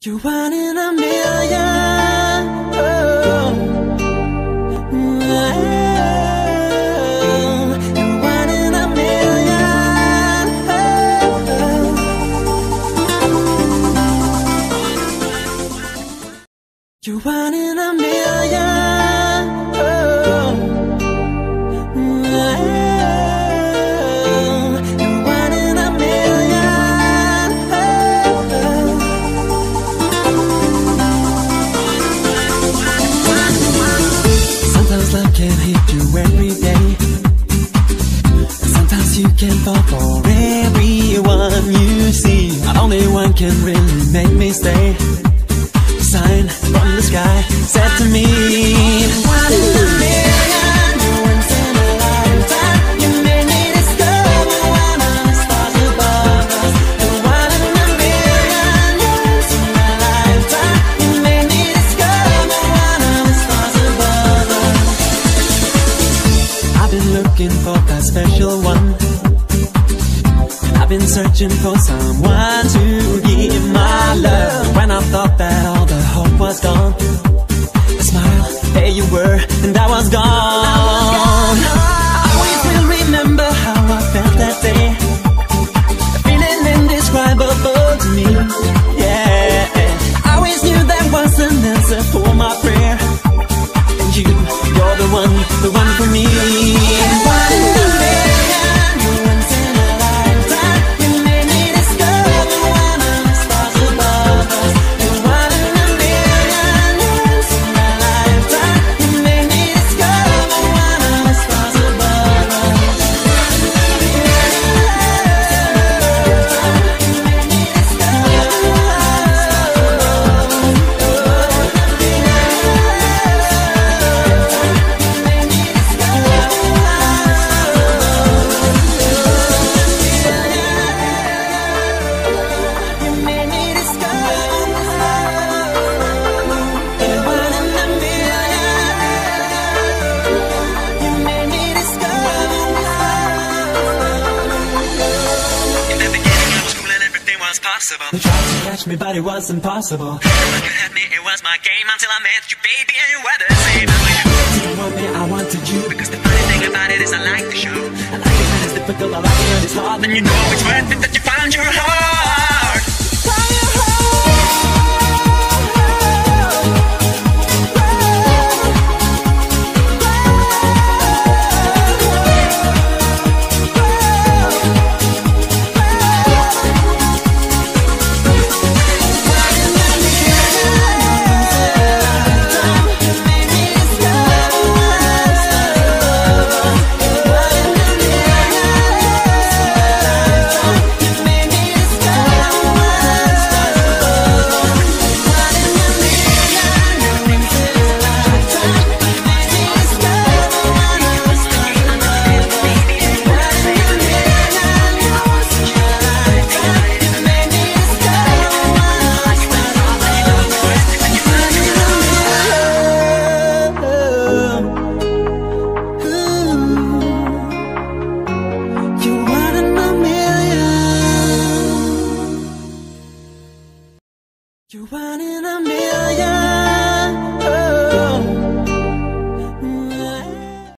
You're one in a million. Oh. You're one in a million. You're one in a million. You're one in a million. Sometimes love can hit you every day. Sometimes you can fall for everyone you see. Not only one can really make me stay. Sign from the sky said to me, one in a million, you're once in a lifetime. You made me discover one of the stars above us. You're one in a million, you're once in a lifetime. You made me discover one of the stars above us. I've been looking for that special one. I've been searching for someone to give my love. When I thought that all the hope was gone, a smile, there you were, and I was gone. I always will remember how I felt that day. A feeling indescribable to me, yeah. I always knew there was an answer for my prayer. And you're the one for me. One in a million, you're once in a lifetime. You made me discover one of the stars above us. You're one in a million, you're once in a lifetime. You made me discover one of the stars above us. You made me possible. They tried to catch me, but it wasn't possible. You had me, it was my game until I met you, baby, and you were the same. You didn't want me, I wanted you. Because the funny thing about it is I like the show. I like it when it's difficult, I like it when it's hard. Then you know it's worth it that you found your heart.